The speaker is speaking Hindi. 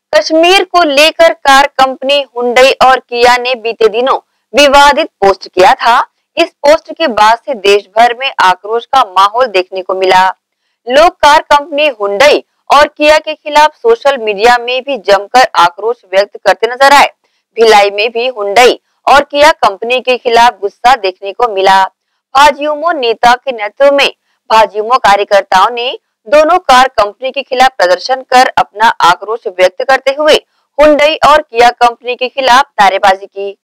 कश्मीर को लेकर कार कंपनी हुंडई और किया ने बीते दिनों विवादित पोस्ट किया था। इस पोस्ट के बाद से देश भर में आक्रोश का माहौल देखने को मिला। लोग कार कंपनी हुंडई और किया के खिलाफ सोशल मीडिया में भी जमकर आक्रोश व्यक्त करते नजर आए। भिलाई में भी हुंडई और किया कंपनी के खिलाफ गुस्सा देखने को मिला। भाजयुमो नेता के नेतृत्व में भाजयुमो कार्यकर्ताओं ने दोनों कार कंपनी के खिलाफ प्रदर्शन कर अपना आक्रोश व्यक्त करते हुए हुंडई और किया कंपनी के खिलाफ नारेबाजी की।